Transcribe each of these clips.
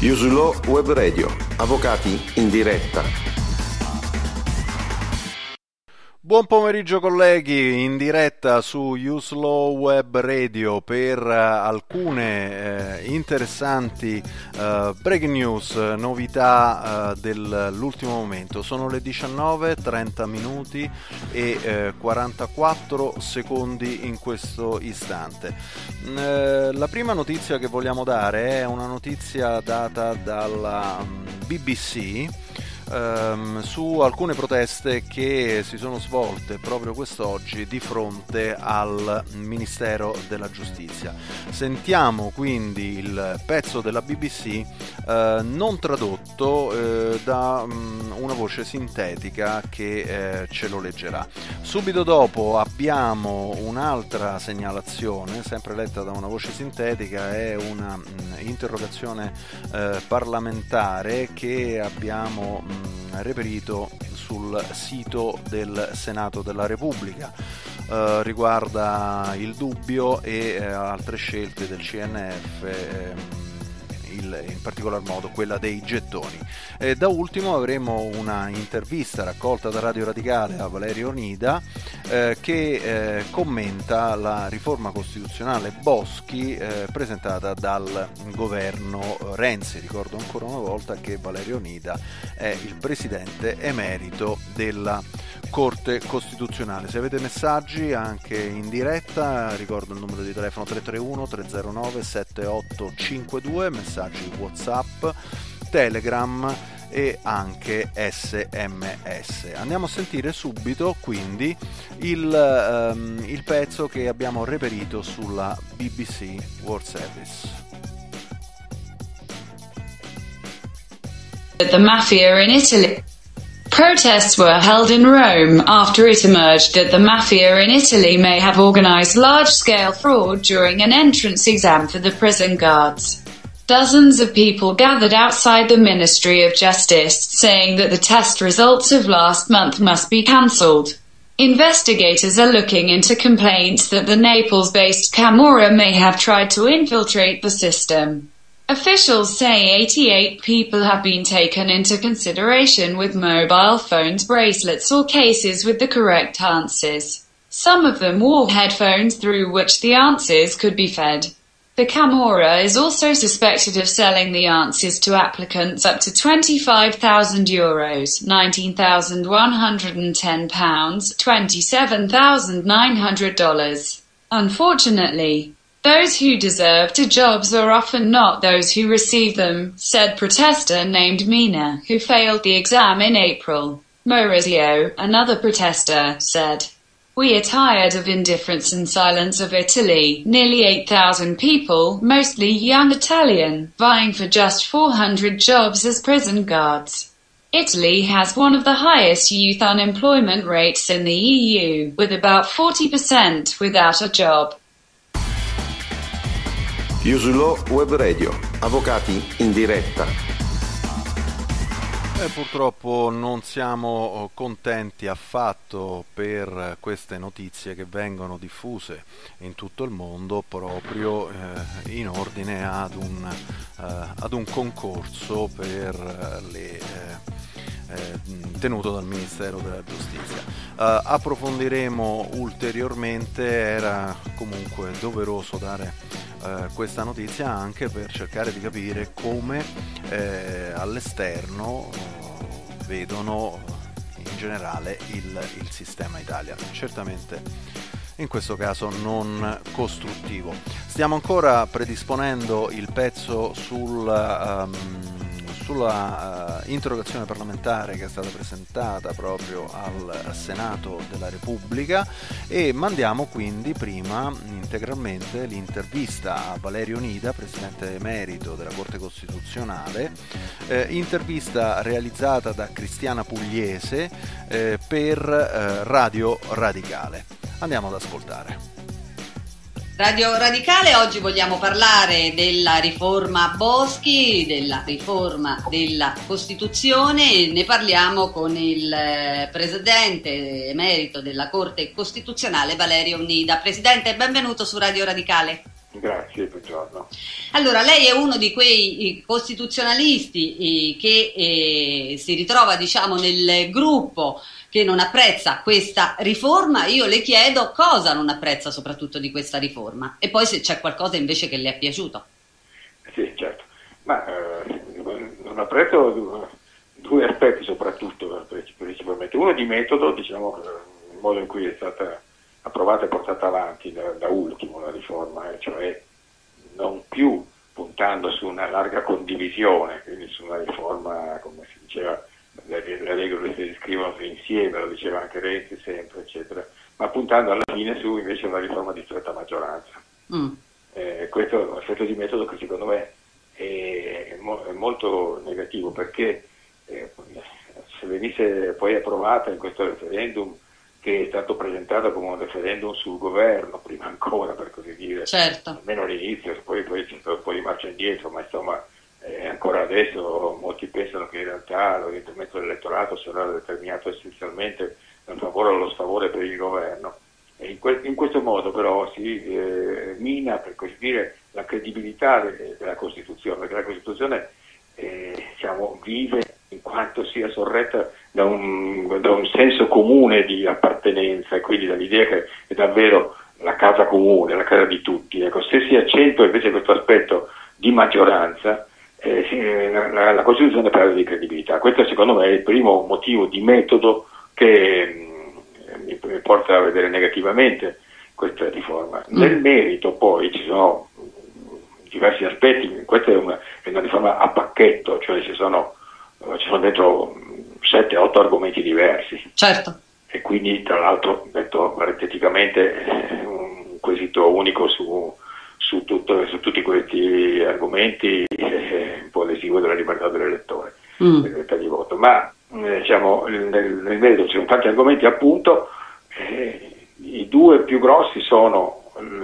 Usulo Web Radio, avvocati in diretta. Buon pomeriggio colleghi, in diretta su Usulo Web Radio per alcune interessanti breaking news, novità dell'ultimo momento. Sono le 19:30 minuti e 44 secondi in questo istante. La prima notizia che vogliamo dare è una notizia data dalla BBC su alcune proteste che si sono svolte proprio quest'oggi di fronte al Ministero della Giustizia. Sentiamo quindi il pezzo della BBC non tradotto da una voce sintetica che ce lo leggerà. Subito dopo abbiamo un'altra segnalazione, sempre letta da una voce sintetica, è una interrogazione parlamentare che abbiamo reperito sul sito del Senato della Repubblica. Riguarda il dubbio e altre scelte del CNF, in particolar modo quella dei gettoni. Da ultimo avremo una intervista raccolta da Radio Radicale a Valerio Onida che commenta la riforma costituzionale Boschi presentata dal governo Renzi. Ricordo ancora una volta che Valerio Onida è il presidente emerito della Corte Costituzionale. Se avete messaggi anche in diretta, ricordo il numero di telefono 331 309 7852, messaggi WhatsApp, Telegram e anche SMS. Andiamo a sentire subito quindi il pezzo che abbiamo reperito sulla BBC World Service. The mafia in Italy. Protests were held in Rome after it emerged that the mafia in Italy may have organized large-scale fraud during an entrance exam for the prison guards. Dozens of people gathered outside the Ministry of Justice, saying that the test results of last month must be cancelled. Investigators are looking into complaints that the Naples-based Camorra may have tried to infiltrate the system. Officials say 88 people have been taken into consideration with mobile phones, bracelets or cases with the correct answers. Some of them wore headphones through which the answers could be fed. The Camorra is also suspected of selling the answers to applicants up to €25,000, £19,110, $27,900. Unfortunately, those who deserve the jobs are often not those who receive them, said protester named Mina, who failed the exam in April. Maurizio, another protester, said, "We are tired of indifference and silence of Italy. Nearly 8,000 people, mostly young Italian, vying for just 400 jobs as prison guards. Italy has one of the highest youth unemployment rates in the EU, with about 40% without a job." Usulo Web Radio, avvocati in diretta. Purtroppo non siamo contenti affatto per queste notizie che vengono diffuse in tutto il mondo proprio in ordine ad un concorso per tenuto dal Ministero della Giustizia. Approfondiremo ulteriormente, era comunque doveroso dare questa notizia anche per cercare di capire come all'esterno vedono in generale il sistema Italia. Certamente in questo caso non costruttivo. Stiamo ancora predisponendo il pezzo sulla interrogazione parlamentare che è stata presentata proprio al Senato della Repubblica e mandiamo quindi prima integralmente l'intervista a Valerio Onida, presidente emerito della Corte Costituzionale, intervista realizzata da Cristiana Pugliese per Radio Radicale. Andiamo ad ascoltare. Radio Radicale, oggi vogliamo parlare della riforma Boschi, della riforma della Costituzione. Ne parliamo con il presidente emerito della Corte Costituzionale, Valerio Onida. Presidente, benvenuto su Radio Radicale. Grazie, buongiorno. Allora, lei è uno di quei costituzionalisti che si ritrova, diciamo, nel gruppo che non apprezza questa riforma. Io le chiedo cosa non apprezza soprattutto di questa riforma e poi se c'è qualcosa invece che le è piaciuto. Sì, certo, ma non apprezzo due aspetti soprattutto, principalmente. Uno di metodo, diciamo, il modo in cui è stata approvata e portata avanti da ultimo la riforma, cioè non più puntando su una larga condivisione, quindi su una riforma, come si diceva, le regole si scrivono insieme, lo diceva anche Renzi sempre, eccetera, ma puntando alla fine su invece una riforma di stretta maggioranza. Questo è un effetto di metodo che secondo me è molto negativo, perché se venisse poi approvata in questo referendum, che è stato presentato come un referendum sul governo, prima ancora, per così dire, certo, almeno all'inizio, poi c'è stato un po' di marcia indietro, ma insomma ancora adesso molti pensano che in realtà l'orientamento dell'elettorato sarà determinato essenzialmente dal favore o allo sfavore per il governo. E in questo modo però si mina, per così dire, la credibilità della Costituzione, perché la Costituzione diciamo, vive in quanto sia sorretta da un senso comune di appartenenza e quindi dall'idea che è davvero la casa comune, la casa di tutti. Ecco, se si accentua invece questo aspetto di maggioranza, la Costituzione perde di credibilità. Questo secondo me è il primo motivo di metodo che mi porta a vedere negativamente questa riforma. Nel merito poi ci sono diversi aspetti, questa è una riforma a pacchetto, cioè ci sono dentro 7-8 argomenti diversi. Certo. E quindi tra l'altro, detto parenteticamente, un quesito unico su tutti questi argomenti è un po' lesivo della libertà dell'elettore, della libertà di voto. Ma diciamo, nel merito ci sono tanti argomenti, appunto, i due più grossi sono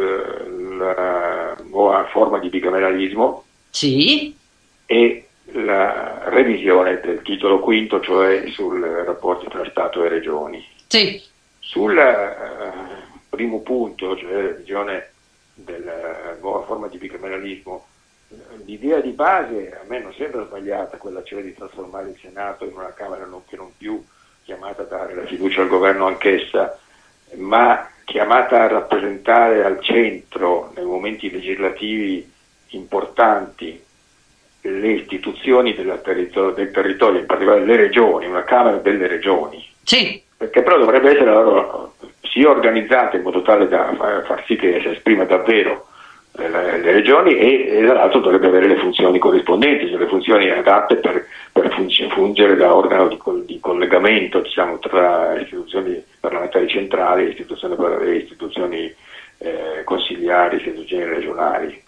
la nuova forma di bicameralismo, sì, e la revisione del titolo quinto, cioè sul rapporto tra Stato e Regioni. Sì. Sul primo punto, cioè la revisione della nuova forma di bicameralismo, l'idea di base a me non sembra sbagliata, quella cioè di trasformare il Senato in una Camera che non più chiamata a dare la fiducia al governo anch'essa, ma chiamata a rappresentare al centro, nei momenti legislativi importanti, le istituzioni del territorio, in particolare le regioni, una Camera delle regioni. Sì. Perché però dovrebbe essere sia organizzata in modo tale da far sì che si esprima davvero le regioni e dall'altro dovrebbe avere le funzioni corrispondenti, cioè le funzioni adatte per fungere da organo di collegamento, diciamo, tra istituzioni parlamentari centrali e istituzioni consigliari, istituzioni regionali,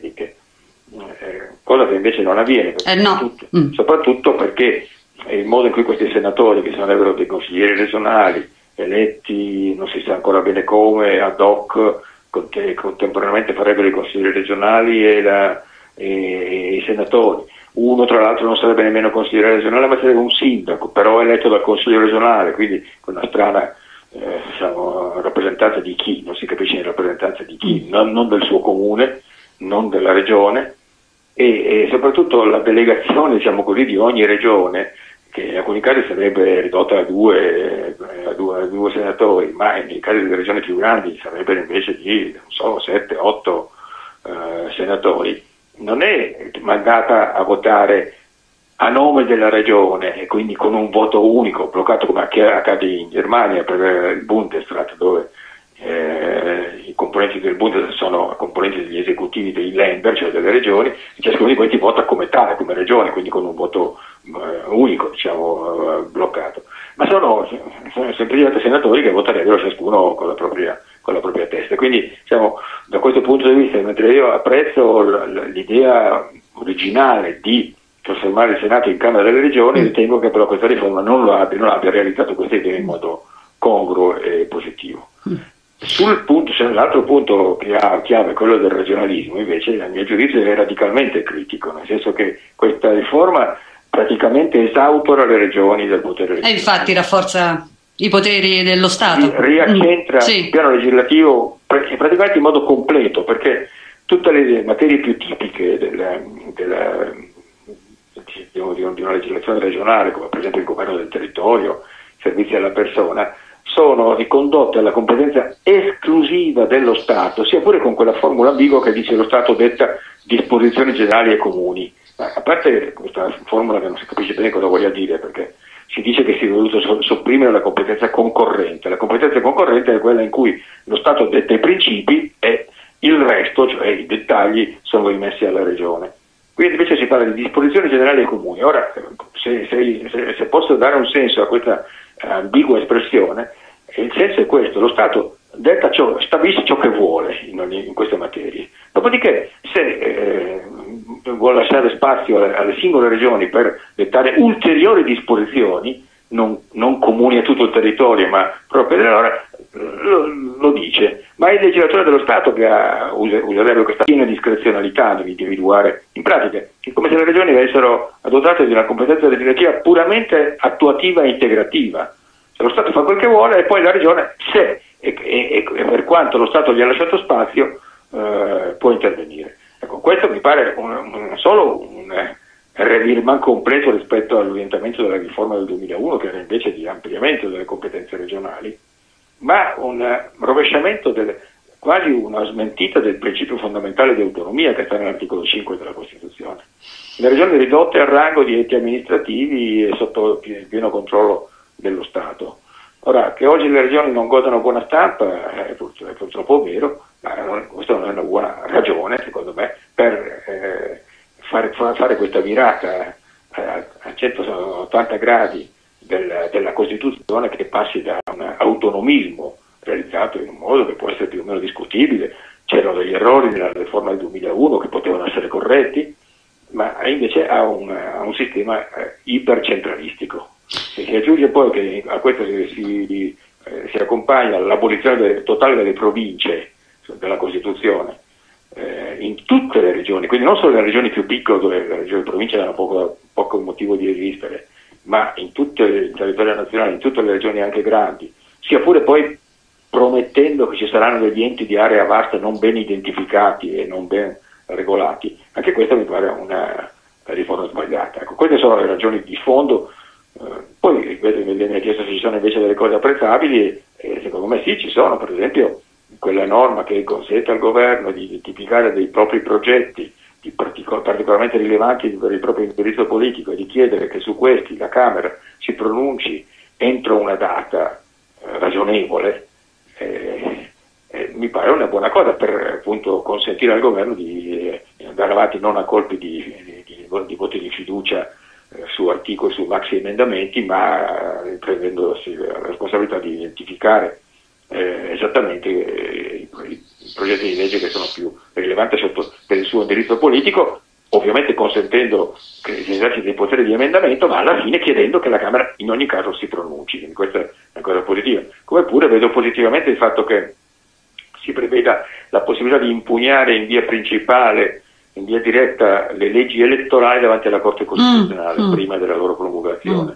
cosa che invece non avviene, soprattutto perché il modo in cui questi senatori, che sarebbero dei consiglieri regionali, eletti non si sa ancora bene come, ad hoc, contemporaneamente farebbero i consiglieri regionali e i senatori. Uno tra l'altro non sarebbe nemmeno consigliere regionale, ma sarebbe un sindaco, però eletto dal consiglio regionale, quindi con una strana rappresentanza di chi, non si capisce in rappresentanza di chi, non del suo comune, non della regione, e soprattutto la delegazione, diciamo così, di ogni regione, che in alcuni casi sarebbe ridotta a due senatori, ma nei casi delle regioni più grandi sarebbero invece di, non so, 7-8 senatori, non è mandata a votare a nome della regione e quindi con un voto unico, bloccato come accade in Germania per il Bundesrat, dove i componenti del Bundesrat sono componenti degli esecutivi dei Länder, cioè delle regioni, e ciascuno di questi vota come tale, come regione, quindi con un voto unico, diciamo, bloccato. Ma sono semplicemente senatori che voterebbero ciascuno con la propria testa. Quindi, diciamo, da questo punto di vista, mentre io apprezzo l'idea originale di trasformare il Senato in Camera delle Regioni, ritengo che però questa riforma non abbia realizzato questa idea in modo congruo e positivo. L'altro punto che ha chiave, quello del regionalismo, invece, a mio giudizio è radicalmente critico, nel senso che questa riforma praticamente esautora le regioni del potere legislativo. E infatti rafforza i poteri dello Stato. Riaccentra il piano legislativo praticamente in modo completo, perché tutte le materie più tipiche di una legislazione regionale, come per esempio il governo del territorio, servizi alla persona, sono ricondotte alla competenza esclusiva dello Stato, sia pure con quella formula ambigua che dice lo Stato detta disposizioni generali ai comuni. Ma a parte questa formula che non si capisce bene cosa voglia dire, perché si dice che si è voluto sopprimere la competenza concorrente. La competenza concorrente è quella in cui lo Stato detta i principi e il resto, cioè i dettagli, sono rimessi alla Regione. Qui invece si parla di disposizioni generali ai comuni. Ora, se posso dare un senso a questa ambigua espressione, il senso è questo: lo Stato stabilisce ciò che vuole in queste materie. Dopodiché, se vuole lasciare spazio alle singole regioni per dettare ulteriori disposizioni, non comuni a tutto il territorio, ma proprio dell'ora, lo dice. Ma è il legislatore dello Stato che userebbe questa piena discrezionalità nell'individuare in pratica. È come se le regioni avessero adottato di una competenza legislativa puramente attuativa e integrativa. Se lo Stato fa quel che vuole e poi la regione, se e per quanto lo Stato gli ha lasciato spazio, può intervenire. Ecco, questo mi pare non solo un revirement completo rispetto all'orientamento della riforma del 2001, che era invece di ampliamento delle competenze regionali, ma un rovesciamento, quasi una smentita del principio fondamentale di autonomia che sta nell'articolo 5 della Costituzione. Le regioni ridotte al rango di enti amministrativi e sotto pieno controllo dello Stato. Ora, che oggi le regioni non godano buona stampa è purtroppo vero, ma questa non è una buona ragione, secondo me, per fare questa virata a 180 gradi della Costituzione, che passi da un autonomismo realizzato in un modo che può essere più o meno discutibile. C'erano degli errori nella riforma del 2001 che potevano essere corretti, ma invece ha un sistema ipercentralistico. E si aggiunge poi che a questo si accompagna l'abolizione totale delle province della Costituzione in tutte le regioni, quindi non solo nelle regioni più piccole dove le regioni e le province hanno poco motivo di esistere, ma in tutto il territorio nazionale, in tutte le regioni anche grandi, sia pure poi promettendo che ci saranno degli enti di area vasta non ben identificati e non ben regolati. Anche questa mi pare una riforma sbagliata. Ecco, queste sono le ragioni di fondo. Poi ripeto, mi viene chiesto se ci sono invece delle cose apprezzabili, e secondo me sì, ci sono. Per esempio quella norma che consente al governo di identificare dei propri progetti particolarmente rilevanti per il proprio indirizzo politico e di chiedere che su questi la Camera si pronunci entro una data ragionevole, mi pare una buona cosa per appunto consentire al governo di andare avanti non a colpi di voti di fiducia su articoli, su maxi emendamenti, ma prendendosi la responsabilità di identificare esattamente i progetti di legge che sono più rilevanti per il suo indirizzo politico, ovviamente consentendo che si eserciti dei poteri di emendamento, ma alla fine chiedendo che la Camera in ogni caso si pronunci. Quindi questa è una cosa positiva. Come pure vedo positivamente il fatto che si preveda la possibilità di impugnare in via principale, in via diretta, le leggi elettorali davanti alla Corte Costituzionale prima della loro promulgazione,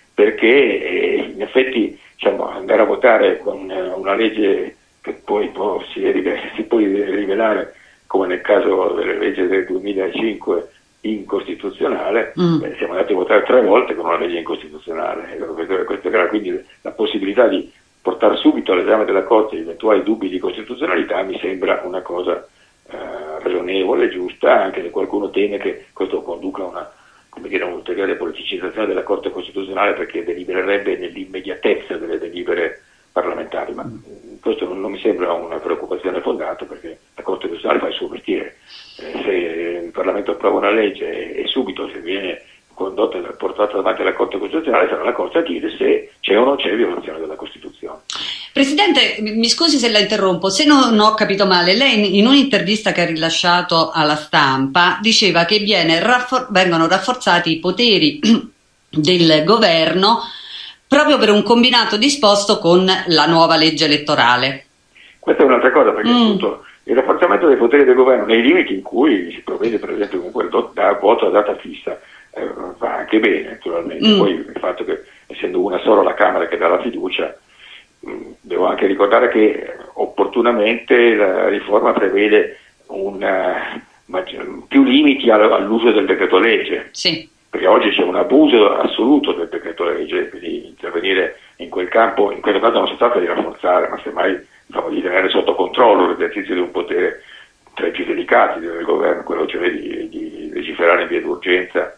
perché in effetti andare a votare con una legge che poi si può rivelare, come nel caso delle leggi del 2005, incostituzionale, siamo andati a votare 3 volte con una legge incostituzionale, quindi la possibilità di portare subito all'esame della Corte eventuali dubbi di costituzionalità mi sembra una cosa ragionevole, giusta, anche se qualcuno teme che questo conduca a un'ulteriore politicizzazione della Corte Costituzionale, perché delibererebbe nell'immediatezza delle delibere parlamentari, ma questo non mi sembra una preoccupazione fondata, perché la Corte Costituzionale fa il suo mestiere. Se il Parlamento approva una legge e subito se viene condotta e portata davanti alla Corte Costituzionale, sarà la Corte a dire se c'è o non c'è violazione della Costituzione. Presidente, mi scusi se la interrompo, se non ho capito male, lei in un'intervista che ha rilasciato alla Stampa diceva che vengono rafforzati i poteri del governo proprio per un combinato disposto con la nuova legge elettorale. Questa è un'altra cosa, perché appunto il rafforzamento dei poteri del governo nei limiti in cui si provvede per esempio con quel voto a data fissa va anche bene, naturalmente. Poi il fatto che essendo una sola la Camera che dà la fiducia, devo anche ricordare che opportunamente la riforma prevede più limiti all'uso del decreto legge. Sì. Perché oggi c'è un abuso assoluto del decreto legge, quindi intervenire in quel campo, in questo caso non si tratta di rafforzare, ma semmai di tenere sotto controllo l'esercizio di un potere tra i più delicati del governo, quello cioè di legiferare in via d'urgenza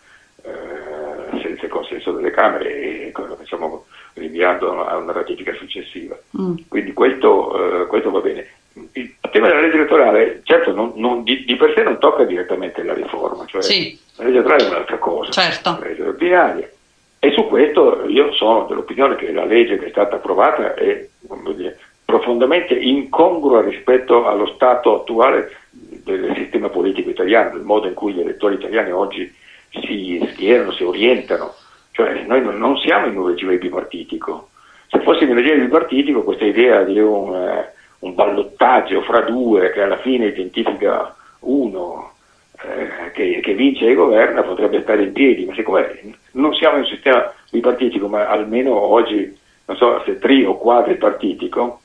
senza il consenso delle Camere e quello che stiamo rinviando a una ratifica successiva. Quindi questo va bene. Il tema della legge elettorale, certo, di per sé non tocca direttamente la riforma, cioè sì. La legge elettorale è un'altra cosa, certo. La legge ordinaria. E su questo io sono dell'opinione che la legge che è stata approvata è, come dire, profondamente incongrua rispetto allo stato attuale del sistema politico italiano, del modo in cui gli elettori italiani oggi si schierano, si orientano. Cioè noi non siamo in un regime bipartitico. Se fossimo in un regime bipartitico, questa idea di un ballottaggio fra due che alla fine identifica uno che vince e governa potrebbe stare in piedi, ma siccome non siamo in un sistema bipartitico, ma almeno oggi, non so se tri o quadripartitico,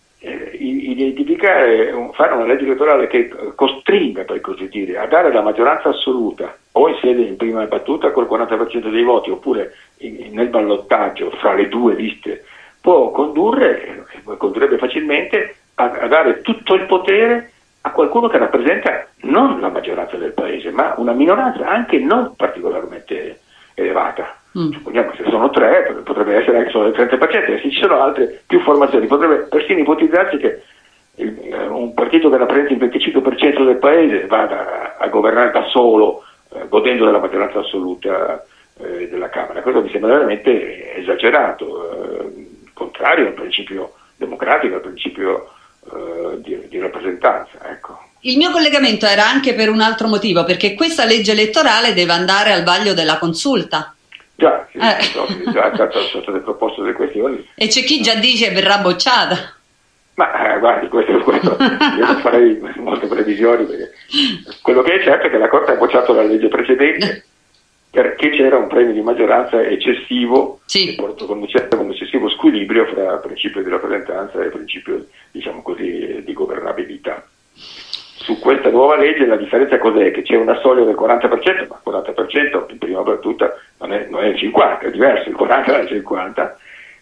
identificare, fare una legge elettorale che costringa, per così dire, a dare la maggioranza assoluta o in sede in prima battuta col 40% dei voti oppure nel ballottaggio fra le due liste, può condurrebbe facilmente a dare tutto il potere a qualcuno che rappresenta non la maggioranza del paese, ma una minoranza anche non particolarmente elevata. Supponiamo che se sono tre, potrebbe essere anche solo il 30%, e se ci sono altre più formazioni, potrebbe persino ipotizzarsi che un partito che rappresenta il 25% del paese vada a governare da solo, godendo della maggioranza assoluta della Camera. Questo mi sembra veramente esagerato, contrario al principio democratico, al principio di rappresentanza. Ecco. Il mio collegamento era anche per un altro motivo, perché questa legge elettorale deve andare al vaglio della consulta. Già, già sono state proposte delle questioni. E c'è chi già dice verrà bocciata. Ma guardi, questo io non farei molte previsioni, perché quello che è certo è che la Corte ha bocciato la legge precedente perché c'era un premio di maggioranza eccessivo, sì, che conduceva un eccessivo squilibrio fra principio di rappresentanza e principio, diciamo così, di governabilità. Su questa nuova legge la differenza cos'è? Che c'è una soglia del 40%, ma il 40% in prima battuta non è il 50%, è diverso, il 40% è il 50%,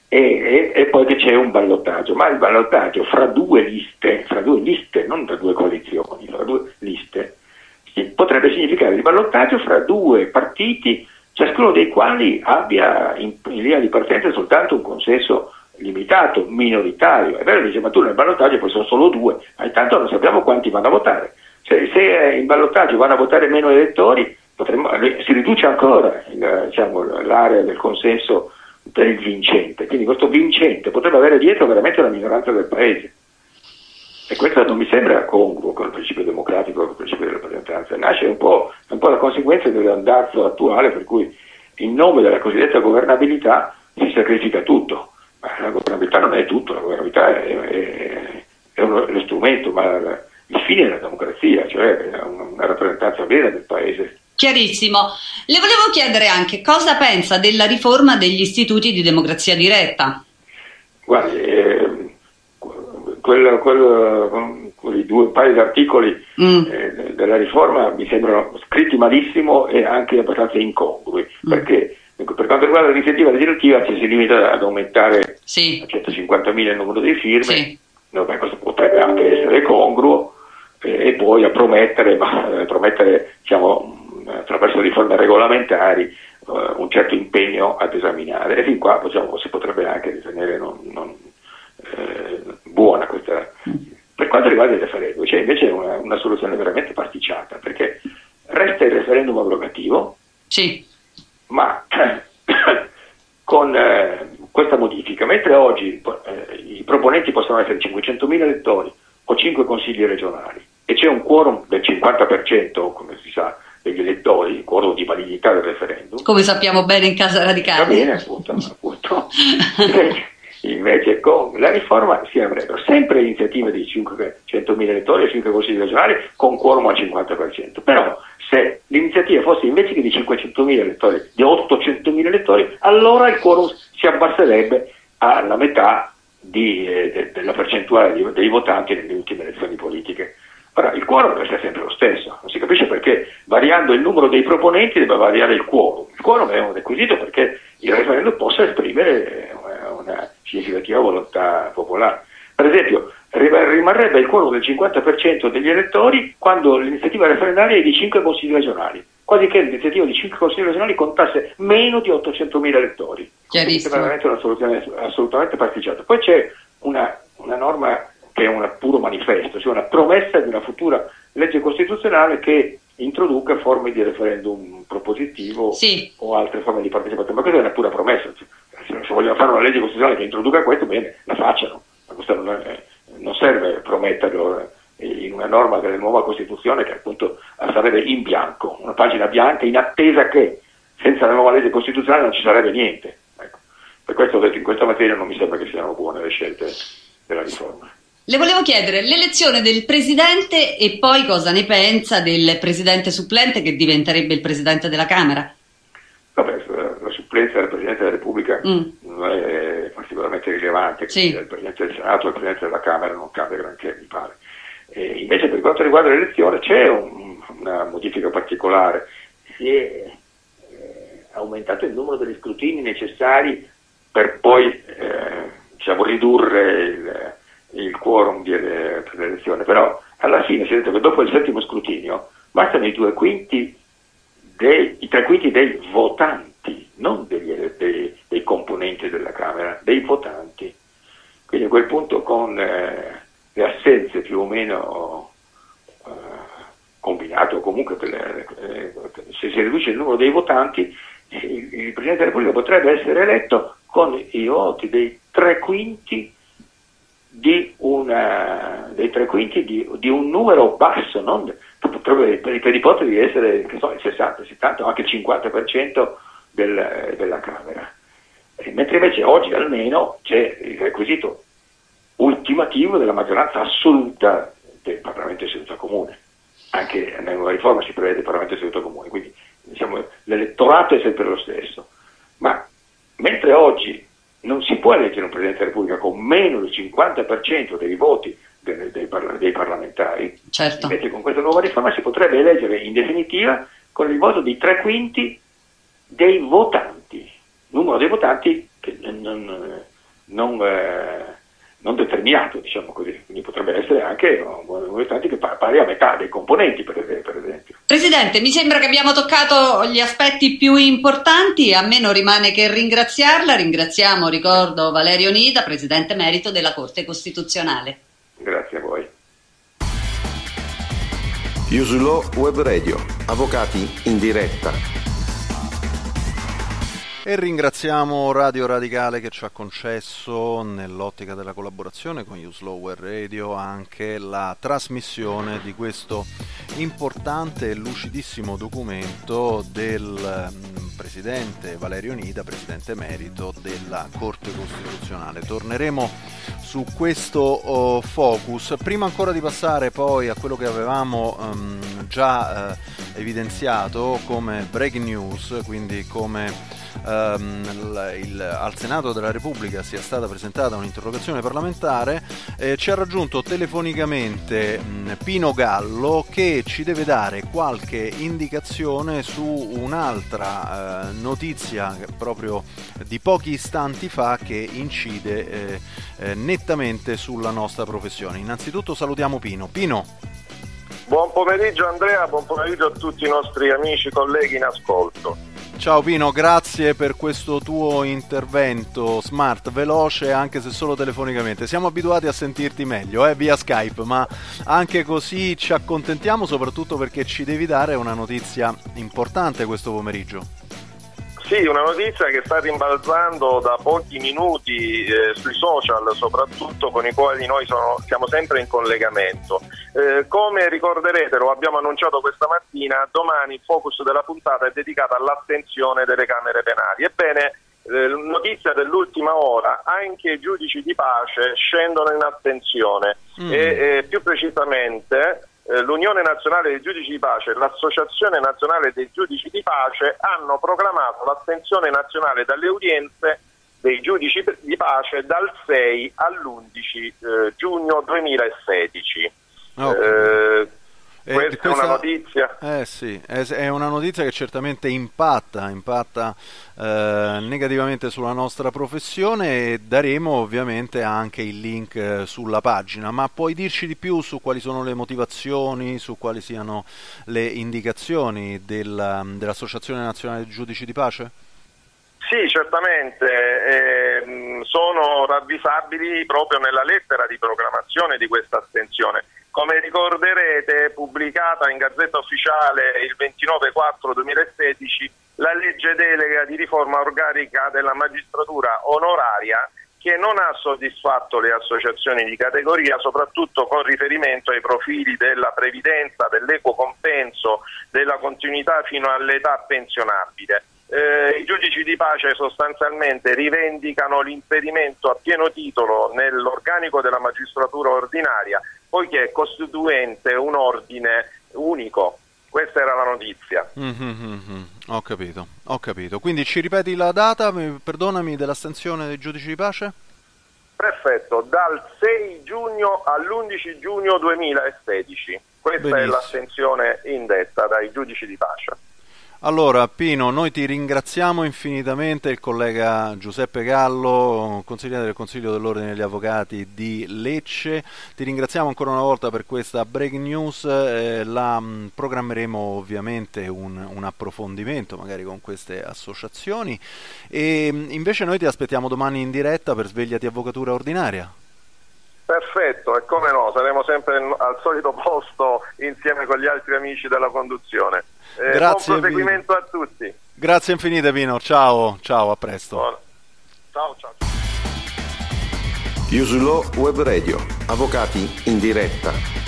e poi che c'è un ballottaggio, ma il ballottaggio fra due liste, non tra due coalizioni, fra due liste, potrebbe significare il ballottaggio fra due partiti, ciascuno dei quali abbia in linea di partenza soltanto un consenso limitato, minoritario. È vero, dice, ma tu nel ballottaggio poi sono solo due, ma intanto non sappiamo quanti vanno a votare. Se in ballottaggio vanno a votare meno elettori, si riduce ancora l'area del consenso per il vincente. Quindi questo vincente potrebbe avere dietro veramente la minoranza del paese. E questo non mi sembra congruo con il principio democratico, con il principio di rappresentanza. Nasce un po' la conseguenza dell'andazzo attuale, per cui in nome della cosiddetta governabilità si sacrifica tutto. Ma la governabilità non è tutto, la governabilità è lo strumento, ma il fine è la democrazia, cioè una rappresentanza vera del paese. Chiarissimo. Le volevo chiedere anche cosa pensa della riforma degli istituti di democrazia diretta. Guardi, quei un paio di articoli della riforma mi sembrano scritti malissimo e anche abbastanza incongrui, perché per quanto riguarda l'iniziativa legislativa ci si limita ad aumentare a 150.000 il numero di firme. Sì. Questo potrebbe anche essere congruo, e poi a promettere diciamo, attraverso riforme regolamentari un certo impegno ad esaminare, e fin qua si potrebbe anche ritenere non buona questa. Per quanto riguarda il referendum, c'è invece una soluzione veramente pasticciata, perché resta il referendum abrogativo, sì, ma con questa modifica, mentre oggi i proponenti possono essere 500.000 elettori o 5 consigli regionali e c'è un quorum del 50%, come si sa, degli elettori, il quorum di validità del referendum, come sappiamo bene in Casa Radicale. Va bene, appunto. Invece con la riforma si avrebbero sempre iniziative di 500.000 elettori e 5 consigli regionali con quorum al 50%. Però se l'iniziativa fosse invece che di 500.000 elettori, di 800.000 elettori, allora il quorum si abbasserebbe alla metà della percentuale dei votanti nelle ultime elezioni politiche Ora, il quorum deve essere sempre lo stesso, non si capisce perché variando il numero dei proponenti debba variare il quorum. Il quorum è un requisito perché il referendum possa esprimere una significativa volontà popolare. Per esempio, rimarrebbe il quorum del 50% degli elettori quando l'iniziativa referendaria è di 5 consigli regionali, quasi che l'iniziativa di 5 consigli regionali contasse meno di 800.000 elettori. Chiarissimo. È veramente una soluzione assolutamente pasticciata. Poi c'è una norma che è un puro manifesto, cioè una promessa di una futura legge costituzionale che introduca forme di referendum propositivo o altre forme di partecipazione, ma questa è una pura promessa. Se vogliono fare una legge costituzionale che introduca questo, bene, la facciano, ma questo non serve prometterlo in una norma della nuova Costituzione che appunto sarebbe in bianco, una pagina bianca in attesa che senza la nuova legge costituzionale non ci sarebbe niente. Ecco. Per questo ho detto in questa materia non mi sembra che siano buone le scelte della riforma. Le volevo chiedere l'elezione del presidente e poi cosa ne pensa del presidente supplente che diventerebbe il presidente della Camera? Vabbè, la supplenza del Presidente della Repubblica non è particolarmente rilevante, il Presidente del Senato e il Presidente della Camera non cambia granché, mi pare. Invece per quanto riguarda l'elezione c'è una modifica particolare, si è aumentato il numero degli scrutini necessari per poi ridurre il quorum per l'elezione, però alla fine si è detto che dopo il 7° scrutinio bastano i 2/5 i 3/5 dei votanti, non dei componenti della Camera, dei votanti. Quindi a quel punto con le assenze più o meno combinate o comunque se si riduce il numero dei votanti, il Presidente della Repubblica potrebbe essere eletto con i voti dei 3/5 di un numero basso, non potrebbe per ipotesi di essere il 60, il 70 o anche il 50% della Camera. Mentre invece oggi almeno c'è il requisito ultimativo della maggioranza assoluta del Parlamento in seduta comune. Anche nella nuova riforma si prevede il Parlamento in seduta comune, quindi diciamo, l'elettorato è sempre lo stesso. Ma mentre oggi non si può eleggere un Presidente della Repubblica con meno del 50% dei voti dei parlamentari, invece con questa nuova riforma si potrebbe eleggere in definitiva con il voto di 3/5 dei votanti, numero dei votanti che non determinato, diciamo così, quindi potrebbe essere anche un votanti che pari a metà dei componenti, per esempio. Presidente, mi sembra che abbiamo toccato gli aspetti più importanti, a me non rimane che ringraziarla. Ringraziamo, ricordo, Valerio Nida, Presidente Emerito della Corte Costituzionale. Grazie a voi. Usulo Web Radio, avvocati in diretta. E ringraziamo Radio Radicale che ci ha concesso, nell'ottica della collaborazione con Usulo Web Radio, anche la trasmissione di questo importante e lucidissimo documento del Presidente Valerio Nida, Presidente Emerito della Corte Costituzionale. Torneremo su questo focus. Prima ancora di passare poi a quello che avevamo già evidenziato come breaking news, quindi come al Senato della Repubblica sia stata presentata un'interrogazione parlamentare, ci ha raggiunto telefonicamente Pino Gallo, che ci deve dare qualche indicazione su un'altra notizia proprio di pochi istanti fa che incide nettamente sulla nostra professione. Innanzitutto salutiamo Pino. Buon pomeriggio Andrea, buon pomeriggio a tutti i nostri amici, colleghi in ascolto. Ciao Pino, grazie per questo tuo intervento smart, veloce, anche se solo telefonicamente. Siamo abituati a sentirti meglio via Skype, ma anche così ci accontentiamo, soprattutto perché ci devi dare una notizia importante questo pomeriggio. Sì, una notizia che sta rimbalzando da pochi minuti sui social, soprattutto con i quali noi siamo sempre in collegamento. Come ricorderete, lo abbiamo annunciato questa mattina, domani il focus della puntata è dedicato all'astensione delle Camere penali. Ebbene, notizia dell'ultima ora, anche i giudici di pace scendono in astensione e più precisamente l'Unione Nazionale dei Giudici di Pace e l'Associazione Nazionale dei Giudici di Pace hanno proclamato l'astensione nazionale dalle udienze dei giudici di pace dal 6 all'11 giugno 2016. Questa è una notizia. Sì, è una notizia che certamente impatta negativamente sulla nostra professione, e daremo ovviamente anche il link sulla pagina. Ma puoi dirci di più su quali sono le motivazioni, su quali siano le indicazioni dell'Associazione Nazionale dei Giudici di Pace? Sì, certamente, sono ravvisabili proprio nella lettera di proclamazione di questa astensione. Come ricorderete, pubblicata in Gazzetta Ufficiale il 29/4/2016, la legge delega di riforma organica della magistratura onoraria, che non ha soddisfatto le associazioni di categoria, soprattutto con riferimento ai profili della previdenza, dell'equo compenso, della continuità fino all'età pensionabile. I giudici di pace sostanzialmente rivendicano l'inserimento a pieno titolo nell'organico della magistratura ordinaria, poiché è costituente un ordine unico. Questa era la notizia. Ho capito. Quindi ci ripeti la data, perdonami, dell'astensione dei giudici di pace? Perfetto, dal 6 giugno all'11 giugno 2016. Questa Benissimo. È l'astensione indetta dai giudici di pace. Allora Pino, noi ti ringraziamo infinitamente, il collega Giuseppe Gallo, consigliere del Consiglio dell'Ordine degli Avvocati di Lecce. Ti ringraziamo ancora una volta per questa breaking news, programmeremo ovviamente un approfondimento magari con queste associazioni, e invece noi ti aspettiamo domani in diretta per Svegliati Avvocatura Ordinaria. Perfetto, e come no, saremo sempre al solito posto insieme con gli altri amici della conduzione. Grazie, buon proseguimento a tutti. Grazie infinite Pino, ciao, a presto. Buono. Ciao. Usulo Web Radio, avvocati in diretta.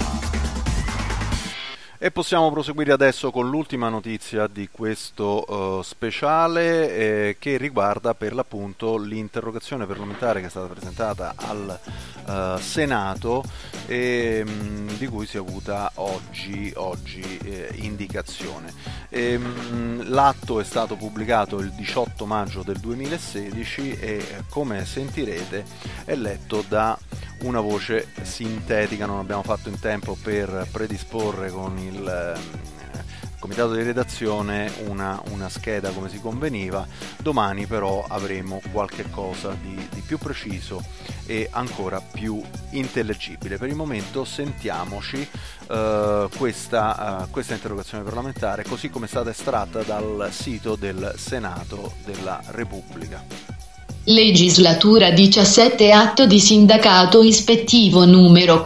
E possiamo proseguire adesso con l'ultima notizia di questo speciale, che riguarda per l'appunto l'interrogazione parlamentare che è stata presentata al Senato e di cui si è avuta oggi indicazione. L'atto è stato pubblicato il 18 maggio del 2016 e, come sentirete, è letto da una voce sintetica. Non abbiamo fatto in tempo per predisporre con il comitato di redazione una scheda come si conveniva. Domani però avremo qualche cosa di più preciso e ancora più intellegibile. Per il momento sentiamoci questa interrogazione parlamentare così come è stata estratta dal sito del Senato della Repubblica. Legislatura 17, atto di sindacato ispettivo numero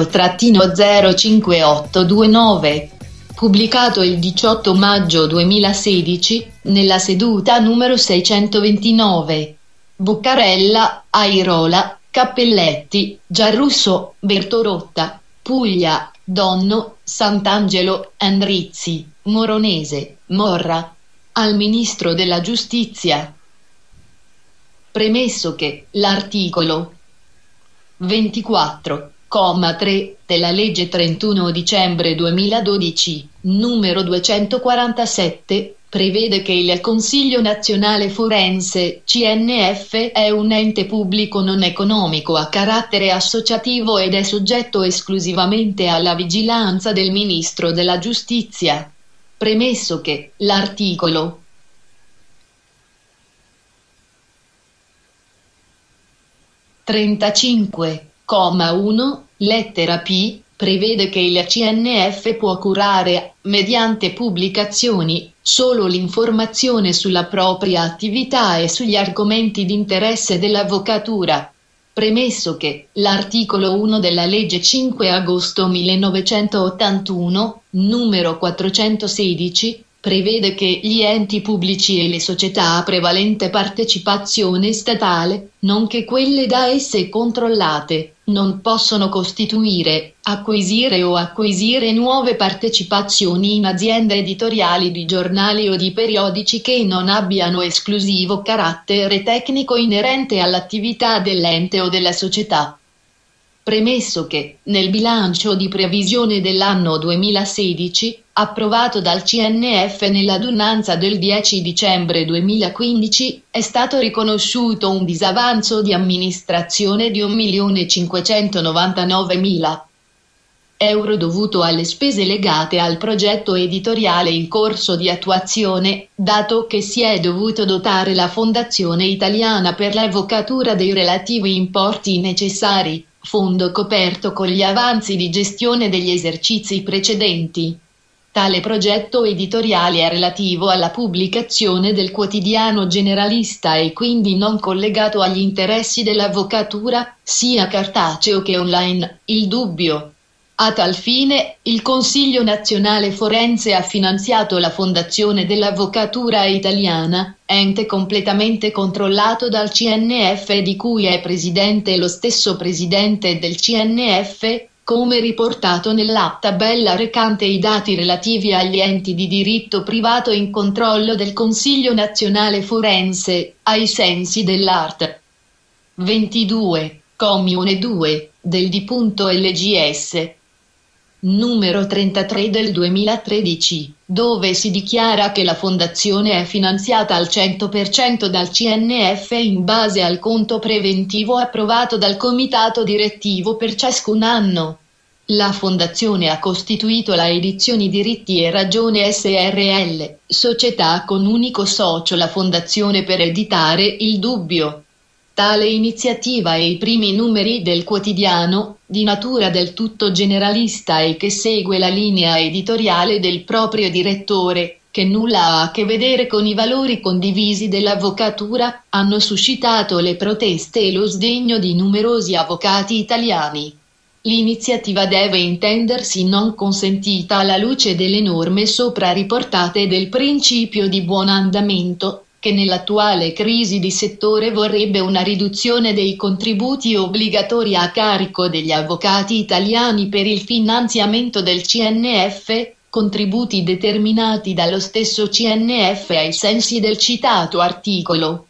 4-05829, pubblicato il 18 maggio 2016, nella seduta numero 629. Buccarella, Airola, Cappelletti, Giarrusso, Bertorotta, Puglia, Donno, Sant'Angelo, Endrizzi, Moronese, Morra. Al Ministro della Giustizia. Premesso che l'articolo 24,3 della legge 31 dicembre 2012, numero 247, prevede che il Consiglio Nazionale Forense, CNF, è un ente pubblico non economico a carattere associativo ed è soggetto esclusivamente alla vigilanza del Ministro della Giustizia. Premesso che l'articolo 35,1, lettera P, prevede che il CNF può curare, mediante pubblicazioni, solo l'informazione sulla propria attività e sugli argomenti di interesse dell'avvocatura. Premesso che l'articolo 1 della legge 5 agosto 1981, numero 416, prevede che gli enti pubblici e le società a prevalente partecipazione statale, nonché quelle da esse controllate, non possono costituire, acquisire o acquisire nuove partecipazioni in aziende editoriali di giornali o di periodici che non abbiano esclusivo carattere tecnico inerente all'attività dell'ente o della società. Premesso che, nel bilancio di previsione dell'anno 2016, approvato dal CNF nell'adunanza del 10 dicembre 2015, è stato riconosciuto un disavanzo di amministrazione di 1.599.000 euro dovuto alle spese legate al progetto editoriale in corso di attuazione, dato che si è dovuto dotare la Fondazione Italiana per l'Avvocatura dei relativi importi necessari, fondo coperto con gli avanzi di gestione degli esercizi precedenti. Tale progetto editoriale è relativo alla pubblicazione del quotidiano generalista e quindi non collegato agli interessi dell'avvocatura, sia cartaceo che online, Il Dubbio. A tal fine, il Consiglio Nazionale Forense ha finanziato la Fondazione dell'Avvocatura Italiana, ente completamente controllato dal CNF e di cui è presidente lo stesso presidente del CNF, come riportato nella tabella recante i dati relativi agli enti di diritto privato in controllo del Consiglio Nazionale Forense, ai sensi dell'art. 22, commione 2, del D.LGS. Numero 33 del 2013, dove si dichiara che la fondazione è finanziata al 100% dal CNF in base al conto preventivo approvato dal comitato direttivo per ciascun anno. La fondazione ha costituito la Edizioni Diritti e Ragione SRL, società con unico socio la fondazione per editare Il Dubbio. Tale iniziativa e i primi numeri del quotidiano, di natura del tutto generalista e che segue la linea editoriale del proprio direttore, che nulla ha a che vedere con i valori condivisi dell'avvocatura, hanno suscitato le proteste e lo sdegno di numerosi avvocati italiani. L'iniziativa deve intendersi non consentita alla luce delle norme sopra riportate e del principio di buon andamento, che nell'attuale crisi di settore vorrebbe una riduzione dei contributi obbligatori a carico degli avvocati italiani per il finanziamento del CNF, contributi determinati dallo stesso CNF ai sensi del citato articolo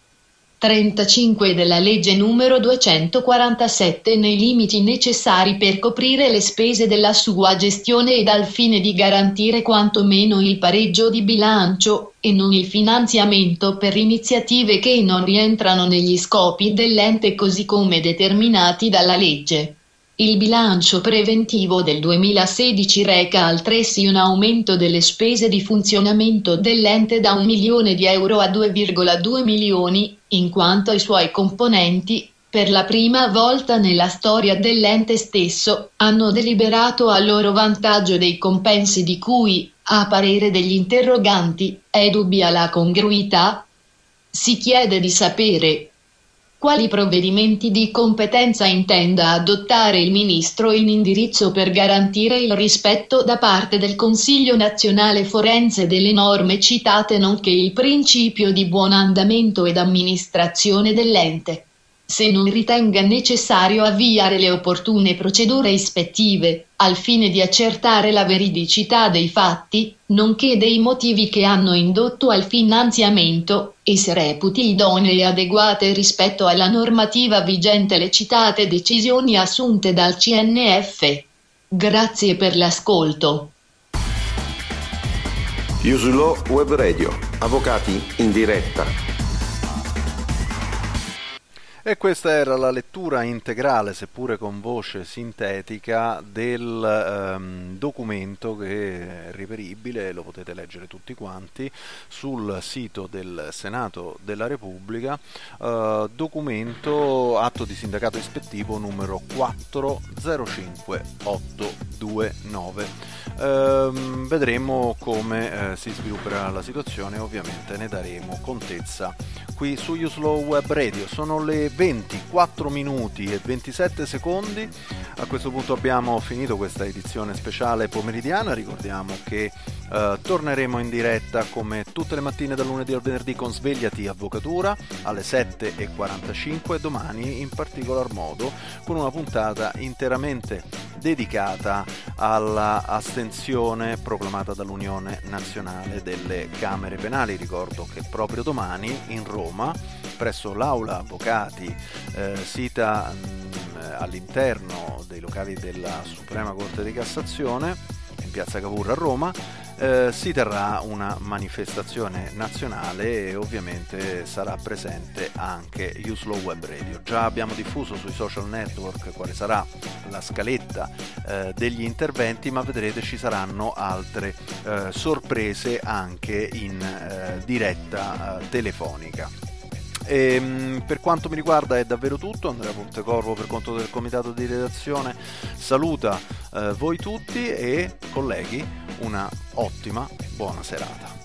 35 della legge numero 247 nei limiti necessari per coprire le spese della sua gestione ed al fine di garantire quantomeno il pareggio di bilancio, e non il finanziamento per iniziative che non rientrano negli scopi dell'ente così come determinati dalla legge. Il bilancio preventivo del 2016 reca altresì un aumento delle spese di funzionamento dell'ente da 1 milione di euro a 2,2 milioni, in quanto i suoi componenti, per la prima volta nella storia dell'ente stesso, hanno deliberato a loro vantaggio dei compensi di cui, a parere degli interroganti, è dubbia la congruità. Si chiede di sapere quali provvedimenti di competenza intenda adottare il Ministro in indirizzo per garantire il rispetto da parte del Consiglio Nazionale Forense delle norme citate nonché il principio di buon andamento ed amministrazione dell'ente. Se non ritenga necessario avviare le opportune procedure ispettive, al fine di accertare la veridicità dei fatti, nonché dei motivi che hanno indotto al finanziamento, e se reputi idonee e adeguate rispetto alla normativa vigente le citate decisioni assunte dal CNF. Grazie per l'ascolto. Usulo Web Radio, avvocati in diretta. E questa era la lettura integrale, seppure con voce sintetica, del documento che è reperibile, lo potete leggere tutti quanti, sul sito del Senato della Repubblica, documento atto di sindacato ispettivo numero 405829. Vedremo come si svilupperà la situazione, ovviamente ne daremo contezza qui su Uslow Web Radio. Sono le 24 minuti e 27 secondi. A questo punto abbiamo finito questa edizione speciale pomeridiana. Ricordiamo che torneremo in diretta come tutte le mattine dal lunedì al venerdì con Svegliati Avvocatura alle 7:45 e domani in particolar modo con una puntata interamente dedicata alla astensione proclamata dall'Unione Nazionale delle Camere Penali. Ricordo che proprio domani in Roma, presso l'Aula Avvocati sita all'interno dei locali della Suprema Corte di Cassazione, in piazza Cavour a Roma, si terrà una manifestazione nazionale e ovviamente sarà presente anche Uslow Web Radio. Già abbiamo diffuso sui social network quale sarà la scaletta degli interventi, ma vedrete ci saranno altre sorprese anche in diretta telefonica. Per quanto mi riguarda è davvero tutto. Andrea Pontecorvo, per conto del comitato di redazione, saluta voi tutti e colleghi, una ottima buona serata.